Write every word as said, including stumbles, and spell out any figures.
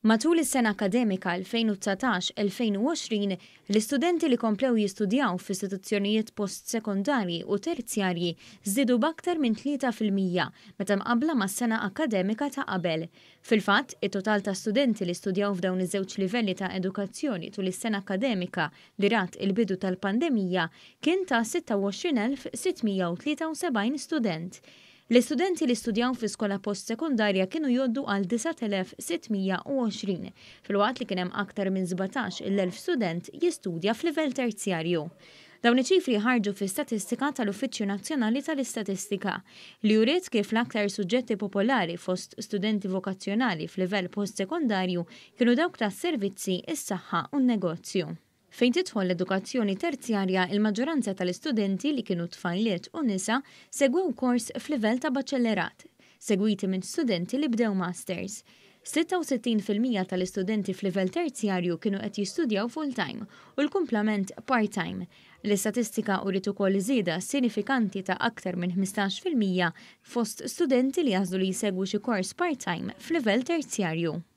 Matul is-sena akademika elfejn u tsatax elfejn u għoxrin, l-istudenti li komplew jistudjaw f'istituzzjonijiet post-sekondarji u terzjarji żdiedu b'aktar minn tlieta fil-mija meta mqabbla mas-sena akademika ta' qabel. Fil-fatt, it-total ta' studenti li studjaw f'dawn iż-żewġ livelli ta' edukazzjoni tul is-sena akademika li rat il-bidu tal-pandemija kien ta' sitta u għoxrin elf sittmija u tlieta u sebgħin student. L-istudenti li studjaw fi skola post-sekondarja kienu jgħoddu għal disa' elef sittmija u għoxrin, fil-waqt li kien hemm aktar minn sbatax-il elf student jistudja f'livell terzjarju. Dawn iċ-ċifri ħarġu fil-Statistika tal-Uffiċċju Nazzjonali tal-Istatistika li juriet kif l-aktar suġġetti popolari fost studenti vokazzjonali f'livell post-sekondarju kienu dawk tas-servizzi, is-saħħa u n-negozju. Fejn tidħol l-edukazzjoni terzjarja, il-maġġoranza tal-istudenti li kienu tfajliet u nisa segwew kors f'livell ta' baċellerat, segwiti minn studenti li bdew masters. sitta u sittin fil-mija tal-istudenti f'livell terzjarju kienu qed jistudjaw full-time u l-kumplament part-time. L-istatistika uriet ukoll żieda sinifikanti ta' aktar minn ħmistax fil-mija fost studenti li jażlu li jsegwu xi kors part-time f'livell terzjarju.